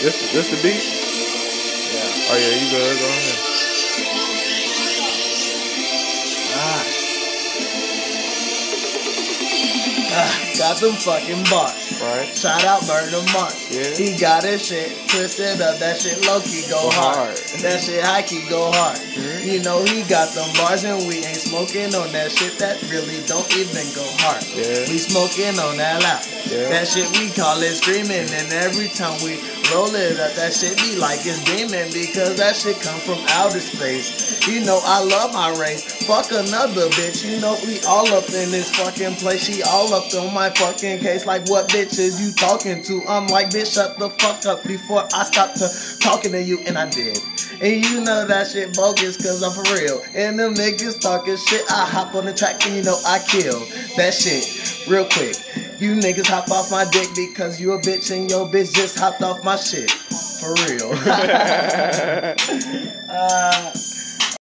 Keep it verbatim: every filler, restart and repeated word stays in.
This this the beat? Yeah. Oh yeah, you good? Go ahead. Ah. Ah, got them fucking bars. Right. Shout out Murder Mark. Yeah. He got his shit twisted up. That shit low-key go, Go hard. hard. That shit high-key go hard. Mm-hmm. You know he got them bars and we ain't smoking on that shit that really don't even go hard. Yeah. We smoking on that loud. Yeah. That shit we call it screaming, and every time we roll it up, that shit be like it's demon because that shit come from outer space. You know I love my race. Fuck another bitch. You know we all up in this fucking place. She all up on my fucking case. Like what bitch is you talking to? I'm like bitch, shut the fuck up before I stop to talking to you, and I did. And you know that shit bogus cause I'm for real. And them niggas talking shit, I hop on the track and you know I kill that shit real quick. You niggas hop off my dick because you a bitch and your bitch just hopped off my shit. For real. uh,